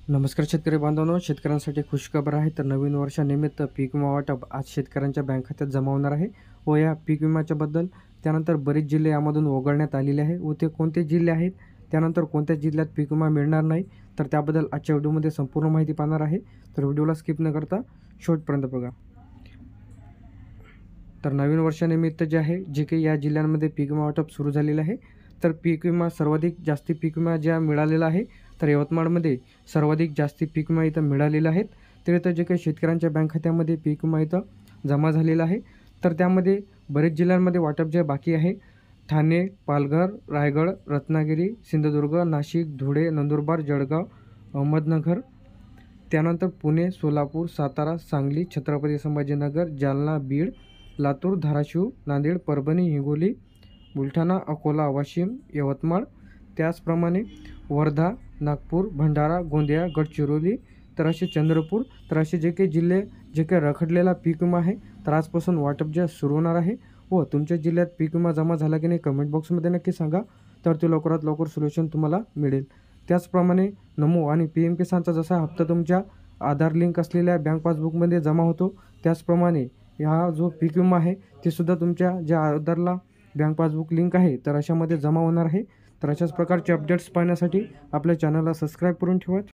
नमस्कार शेतकरी बांधवांनो, शेतकऱ्यांसाठी खुशखबर आहे. तर नवीन वर्षानिमित्त पीक विमा वाटप आज शेतकऱ्यांच्या बँक खात्यात जमा होणार आहे व या पीक विम्याच्या बद्दल त्यानंतर बरेच जिल्हे यामधून वगळण्यात आलेले आहे व ते कोणते जिल्हे आहेत, त्यानंतर कोणत्या जिल्ह्यात पीक विमा मिळणार नाही, तर त्याबद्दल आजच्या व्हिडिओमध्ये संपूर्ण माहिती पाहणार आहे. तर व्हिडिओला स्किप न करता शेवटपर्यंत बघा. तर नवीन वर्षानिमित्त जे आहे, जे काही या जिल्ह्यांमध्ये पीक विमा वाटप सुरू झालेलं आहे, तर पीक विमा सर्वाधिक जास्ती पीक विमा ज्या मिळालेला आहे, तर यवतमाळमध्ये सर्वाधिक जास्ती पीक विमा इथं मिळालेला आहेत. तर इथं जे काही शेतकऱ्यांच्या बँक खात्यामध्ये पीक विमा इथं जमा झालेला आहे, तर त्यामध्ये बरेच जिल्ह्यांमध्ये वाटप जे बाकी आहे. ठाणे, पालघर, रायगड, रत्नागिरी, सिंधुदुर्ग, नाशिक, धुळे, नंदुरबार, जळगाव, अहमदनगर, त्यानंतर पुणे, सोलापूर, सातारा, सांगली, छत्रपती संभाजीनगर, जालना, बीड, लातूर, धाराशिव, नांदेड, परभणी, हिंगोली, बुलढाणा, अकोला, वाशिम, यवतमाळ, त्याचप्रमाणे वर्धा, नागपूर, भंडारा, गोंदिया, गडचिरोली, तर असे चंद्रपूर, तर असे जे काही जिल्हे जे काही रखडलेला पीक विमा आहे, तर आजपासून वाटप जे सुरू होणार आहे व तुमच्या जिल्ह्यात पीक विमा जमा झाला की नाही कमेंट बॉक्समध्ये नक्की सांगा. तर ते लवकरात लवकर सोल्युशन तुम्हाला मिळेल. त्याचप्रमाणे नमो आणि पी एम किसानचा जसा हप्ता तुमच्या आधार लिंक असलेल्या बँक पासबुकमध्ये जमा होतो, त्याचप्रमाणे हा जो पीक विमा आहे ते सुद्धा तुमच्या ज्या आधारला बँक पासबुक लिंक आहे तर अशामध्ये जमा होणार आहे. तर अशाच प्रकारचे अपडेट्स पाहण्यासाठी आपल्या चॅनलला सबस्क्राईब करून ठेवा.